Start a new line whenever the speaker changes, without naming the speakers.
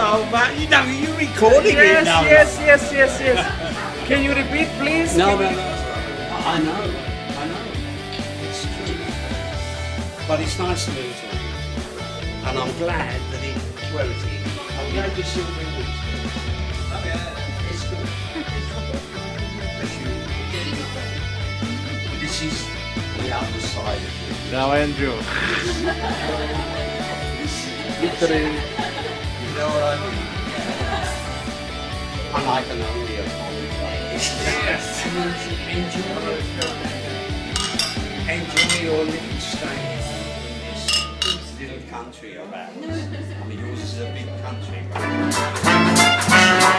Oh, man, you know, you're recording it now.
Yes. Can you repeat, please?
No. I know. It's true. But it's nice to meet you. And I'm glad that where is he? I'm glad you're still bringing it. Oh, yeah, it's good. This is the other side of it.
Now, Andrew. Victory.
You know what I mean? And I can only apologize.
Yes.
Enjoy your little stay in this little country of ours. I mean, yours is a big country, right?